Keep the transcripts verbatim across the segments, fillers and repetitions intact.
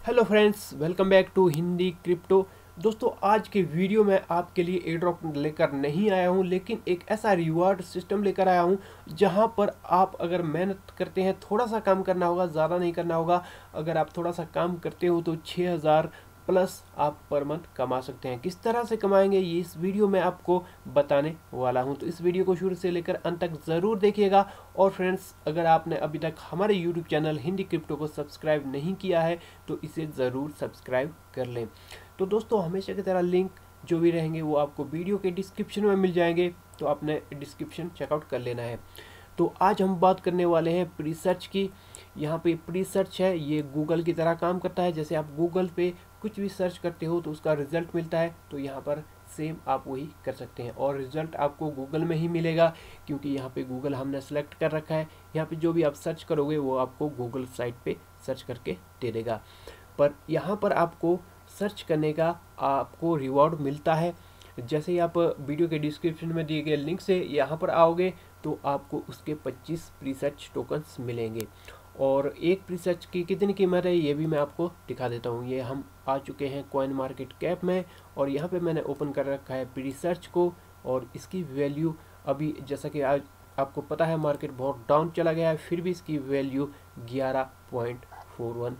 Hello friends, welcome back to Hindi crypto. दोस्तों, आज के वीडियो में आपके लिए एयर ड्रॉप लेकर नहीं आया हूं, लेकिन एक ऐसा रिवार्ड सिस्टम लेकर आया हूं जहां पर आप अगर मेहनत करते हैं, थोड़ा सा काम करना होगा, ज़्यादा नहीं करना होगा। अगर आप थोड़ा सा काम करते हो तो छः हज़ार प्लस आप पर मंथ कमा सकते हैं। किस तरह से कमाएंगे ये इस वीडियो में आपको बताने वाला हूं, तो इस वीडियो को शुरू से लेकर अंत तक ज़रूर देखिएगा। और फ्रेंड्स, अगर आपने अभी तक हमारे यूट्यूब चैनल हिंदी क्रिप्टो को सब्सक्राइब नहीं किया है तो इसे ज़रूर सब्सक्राइब कर लें। तो दोस्तों, हमेशा की तरह लिंक जो भी रहेंगे वो आपको वीडियो के डिस्क्रिप्शन में मिल जाएंगे, तो आपने डिस्क्रिप्शन चेकआउट कर लेना है। तो आज हम बात करने वाले हैं प्री सर्च की। यहाँ पे प्री सर्च है, ये गूगल की तरह काम करता है। जैसे आप गूगल पे कुछ भी सर्च करते हो तो उसका रिजल्ट मिलता है, तो यहाँ पर सेम आप वही कर सकते हैं। और रिजल्ट आपको गूगल में ही मिलेगा, क्योंकि यहाँ पे गूगल हमने सेलेक्ट कर रखा है। यहाँ पे जो भी आप सर्च करोगे वो आपको गूगल साइट पे सर्च करके दे देगा। पर यहाँ पर आपको सर्च करने का आपको रिवॉर्ड मिलता है। जैसे ही आप वीडियो के डिस्क्रिप्शन में दिए गए लिंक से यहाँ पर आओगे तो आपको उसके पच्चीस प्री सर्च टोकन्स मिलेंगे। और एक प्री सर्च की कितनी कीमत है ये भी मैं आपको दिखा देता हूँ। ये हम आ चुके हैं कॉइन मार्केट कैप में, और यहाँ पे मैंने ओपन कर रखा है प्री सर्च को। और इसकी वैल्यू अभी, जैसा कि आज आपको पता है, मार्केट बहुत डाउन चला गया है, फिर भी इसकी वैल्यू ग्यारह point four one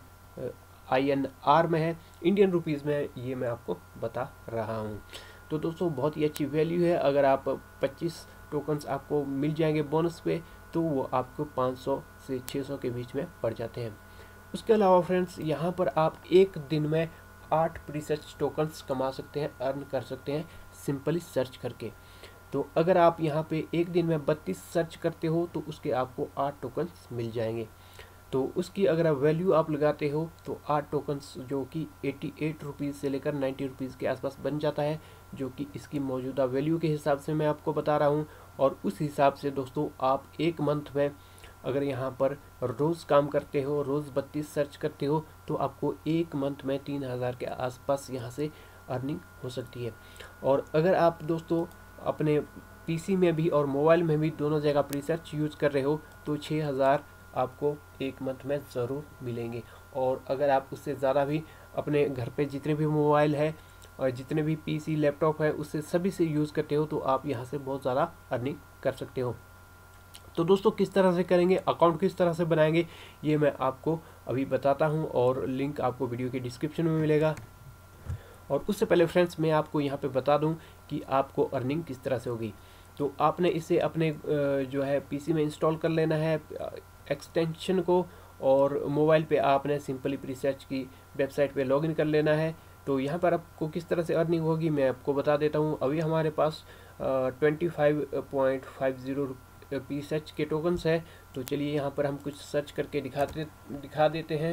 I N R में है, इंडियन रुपीज़ में, ये मैं आपको बता रहा हूँ। तो दोस्तों, बहुत ही अच्छी वैल्यू है। अगर आप पच्चीस टोकन्स आपको मिल जाएंगे बोनस पे, तो वो आपको पाँच सौ से छः सौ के बीच में पड़ जाते हैं। उसके अलावा फ्रेंड्स, यहाँ पर आप एक दिन में आठ प्री सर्च टोकन्स कमा सकते हैं, अर्न कर सकते हैं सिंपली सर्च करके। तो अगर आप यहाँ पे एक दिन में बत्तीस सर्च करते हो तो उसके आपको आठ टोकन्स मिल जाएंगे। तो उसकी अगर आप वैल्यू आप लगाते हो तो आठ टोकन्स जो कि एटी एट रुपीज़ से लेकर नाइन्टी रुपीज़ के आसपास बन जाता है, जो कि इसकी मौजूदा वैल्यू के हिसाब से मैं आपको बता रहा हूँ। और उस हिसाब से दोस्तों, आप एक मंथ में अगर यहाँ पर रोज़ काम करते हो, रोज़ बत्तीस सर्च करते हो, तो आपको एक मंथ में तीन हज़ार के आसपास यहाँ से अर्निंग हो सकती है। और अगर आप दोस्तों अपने पीसी में भी और मोबाइल में भी दोनों जगह प्री सर्च यूज़ कर रहे हो तो छः हज़ार आपको एक मंथ में ज़रूर मिलेंगे। और अगर आप उससे ज़्यादा भी अपने घर पे जितने भी मोबाइल है और जितने भी पीसी लैपटॉप है उससे सभी से यूज़ करते हो तो आप यहाँ से बहुत ज़्यादा अर्निंग कर सकते हो। तो दोस्तों, किस तरह से करेंगे, अकाउंट किस तरह से बनाएंगे, ये मैं आपको अभी बताता हूँ, और लिंक आपको वीडियो के डिस्क्रिप्शन में मिलेगा। और उससे पहले फ्रेंड्स, मैं आपको यहाँ पे बता दूँ कि आपको अर्निंग किस तरह से होगी। तो आपने इसे अपने जो है पीसी में इंस्टॉल कर लेना है एक्सटेंशन को, और मोबाइल पे आपने सिंपली प्री सर्च की वेबसाइट पे लॉगिन कर लेना है। तो यहाँ पर आपको किस तरह से अर्निंग होगी मैं आपको बता देता हूँ। अभी हमारे पास twenty five point five zero Presearch के टोकन्स है। तो चलिए यहाँ पर हम कुछ सर्च करके दिखाते दिखा देते हैं।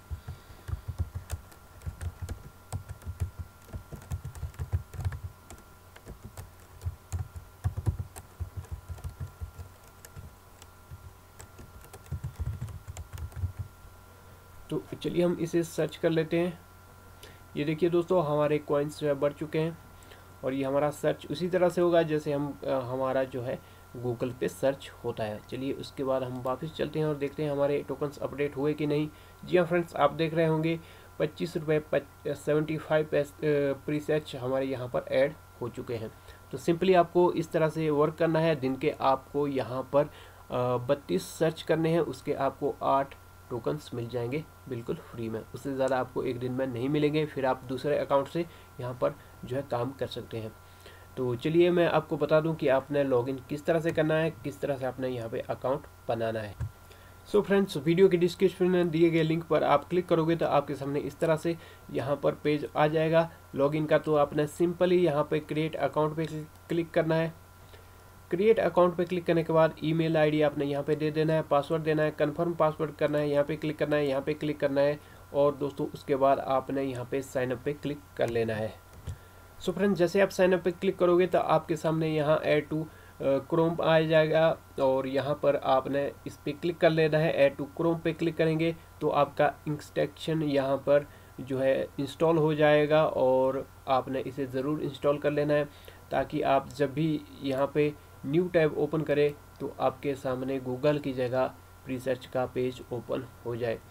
तो चलिए हम इसे सर्च कर लेते हैं। ये देखिए दोस्तों, हमारे कॉइन्स जो है बढ़ चुके हैं, और ये हमारा सर्च उसी तरह से होगा जैसे हम हमारा जो है गूगल पे सर्च होता है। चलिए उसके बाद हम वापस चलते हैं और देखते हैं हमारे टोकन्स अपडेट हुए कि नहीं। जी हाँ फ्रेंड्स, आप देख रहे होंगे पच्चीस रुपये सेवेंटी फाइव प्री सर्च हमारे यहाँ पर ऐड हो चुके हैं। तो सिंपली आपको इस तरह से वर्क करना है। दिन के आपको यहाँ पर बत्तीस सर्च करने हैं, उसके आपको आठ टोकन्स मिल जाएंगे बिल्कुल फ्री में। उससे ज़्यादा आपको एक दिन में नहीं मिलेंगे। फिर आप दूसरे अकाउंट से यहाँ पर जो है काम कर सकते हैं। तो चलिए मैं आपको बता दूं कि आपने लॉगिन किस तरह से करना है, किस तरह से आपने यहाँ पे अकाउंट बनाना है। सो फ्रेंड्स, वीडियो के डिस्क्रिप्शन में दिए गए लिंक पर आप क्लिक करोगे तो आपके सामने इस तरह से यहाँ पर पेज आ जाएगा लॉगिन का। तो आपने सिंपली यहाँ पे क्रिएट अकाउंट पे क्लिक करना है। क्रिएट अकाउंट पे क्लिक करने के बाद ईमेल आईडी आपने यहाँ पे दे देना है, पासवर्ड देना है, कंफर्म पासवर्ड करना है, यहाँ पे क्लिक करना है, यहाँ पे क्लिक करना है। और दोस्तों उसके बाद आपने यहाँ पे साइन अप पे क्लिक कर लेना है। सो फ्रेंड्स, जैसे आप साइन अप पे क्लिक करोगे तो आपके सामने यहाँ ऐड टू क्रोम आ जाएगा, और यहाँ पर आपने इस पर क्लिक कर लेना है। ऐड टू क्रोम पे क्लिक करेंगे तो आपका इंस्ट्रक्शन यहाँ पर जो है इंस्टॉल हो जाएगा, और आपने इसे ज़रूर इंस्टॉल कर लेना है, ताकि आप जब भी यहाँ पे न्यू टैब ओपन करें तो आपके सामने गूगल की जगह प्री सर्च का पेज ओपन हो जाए।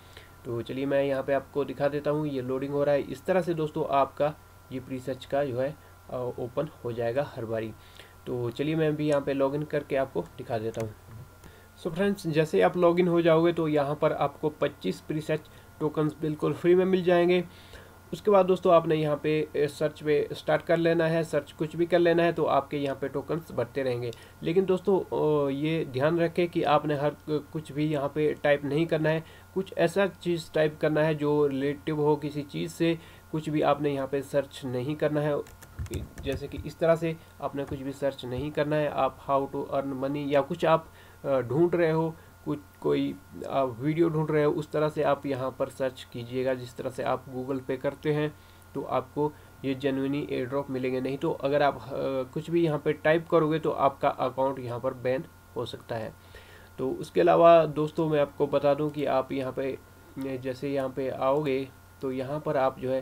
तो चलिए मैं यहाँ पे आपको दिखा देता हूँ, ये लोडिंग हो रहा है। इस तरह से दोस्तों आपका ये प्री सर्च का जो है ओपन हो जाएगा हर बारी। तो चलिए मैं भी यहाँ पे लॉगिन करके आपको दिखा देता हूँ। सो फ्रेंड्स, जैसे आप लॉगिन हो जाओगे तो यहाँ पर आपको पच्चीस प्री सर्च टोकन्स बिल्कुल फ्री में मिल जाएंगे। उसके बाद दोस्तों आपने यहाँ पे सर्च पे स्टार्ट कर लेना है, सर्च कुछ भी कर लेना है तो आपके यहाँ पे टोकन्स बढ़ते रहेंगे। लेकिन दोस्तों ये ध्यान रखें कि आपने हर कुछ भी यहाँ पे टाइप नहीं करना है, कुछ ऐसा चीज़ टाइप करना है जो रिलेटिव हो किसी चीज़ से। कुछ भी आपने यहाँ पे सर्च नहीं करना है, जैसे कि इस तरह से आपने कुछ भी सर्च नहीं करना है। आप हाउ टू अर्न मनी या कुछ आप ढूंढ रहे हो, कुछ कोई आप वीडियो ढूंढ रहे हो, उस तरह से आप यहाँ पर सर्च कीजिएगा जिस तरह से आप गूगल पे करते हैं, तो आपको ये जेन्युइनी एयर ड्रॉप मिलेंगे। नहीं तो अगर आप कुछ भी यहाँ पे टाइप करोगे तो आपका अकाउंट यहाँ पर बैन हो सकता है। तो उसके अलावा दोस्तों मैं आपको बता दूं कि आप यहाँ पे जैसे यहाँ पे आओगे तो यहाँ पर आप जो है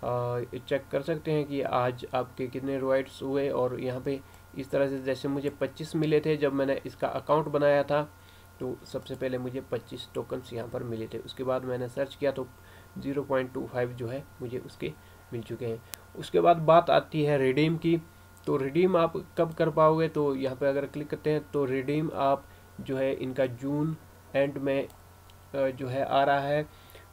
चेक कर सकते हैं कि आज आपके कितने रॉयट्स हुए। और यहाँ पे इस तरह से जैसे मुझे पच्चीस मिले थे जब मैंने इसका अकाउंट बनाया था, तो सबसे पहले मुझे पच्चीस टोकन्स यहाँ पर मिले थे। उसके बाद मैंने सर्च किया तो ज़ीरो पॉइंट टू फाइव जो है मुझे उसके मिल चुके हैं। उसके बाद बात आती है रिडीम की। तो रिडीम आप कब कर पाओगे, तो यहाँ पे अगर क्लिक करते हैं तो रिडीम आप जो है इनका जून एंड में जो है आ रहा है।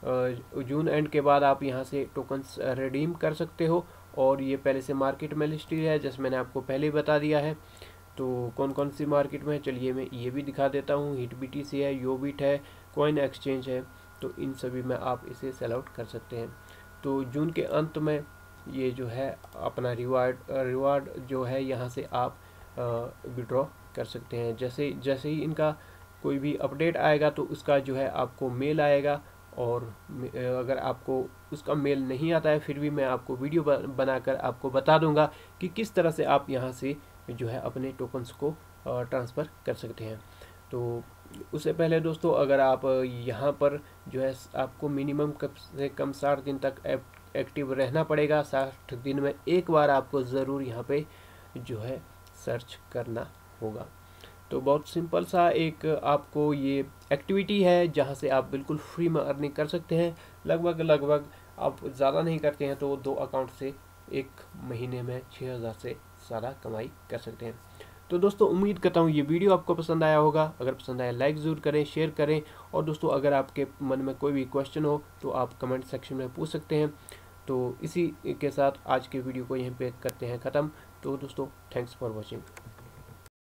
जून एंड के बाद आप यहाँ से टोकन्स रिडीम कर सकते हो। और ये पहले से मार्केट में लिस्टेड है, जैसे मैंने आपको पहले ही बता दिया है। तो कौन कौन सी मार्केट में है चलिए मैं ये भी दिखा देता हूँ। हिट बी टी सी है, योबिट है, कॉइन एक्सचेंज है, तो इन सभी में आप इसे सेल आउट कर सकते हैं। तो जून के अंत में ये जो है अपना रिवार्ड रिवार्ड जो है यहाँ से आप विड्रॉ कर सकते हैं। जैसे जैसे ही इनका कोई भी अपडेट आएगा तो उसका जो है आपको मेल आएगा। और अगर आपको उसका मेल नहीं आता है फिर भी मैं आपको वीडियो बनाकर आपको बता दूंगा कि किस तरह से आप यहाँ से जो है अपने टोकन्स को ट्रांसफ़र कर सकते हैं। तो उससे पहले दोस्तों अगर आप यहाँ पर जो है आपको मिनिमम कम से कम साठ दिन तक एक्टिव रहना पड़ेगा। साठ दिन में एक बार आपको ज़रूर यहाँ पे जो है सर्च करना होगा। तो बहुत सिंपल सा एक आपको ये एक्टिविटी है जहाँ से आप बिल्कुल फ्री में अर्निंग कर सकते हैं। लगभग लगभग आप ज़्यादा नहीं करते हैं तो दो अकाउंट से एक महीने में छः हज़ार से ज़्यादा कमाई कर सकते हैं। तो दोस्तों उम्मीद करता हूँ ये वीडियो आपको पसंद आया होगा। अगर पसंद आया लाइक ज़रूर करें, शेयर करें। और दोस्तों अगर आपके मन में कोई भी क्वेश्चन हो तो आप कमेंट सेक्शन में पूछ सकते हैं। तो इसी के साथ आज के वीडियो को यहीं पे करते हैं ख़त्म। तो दोस्तों थैंक्स फॉर वॉचिंग।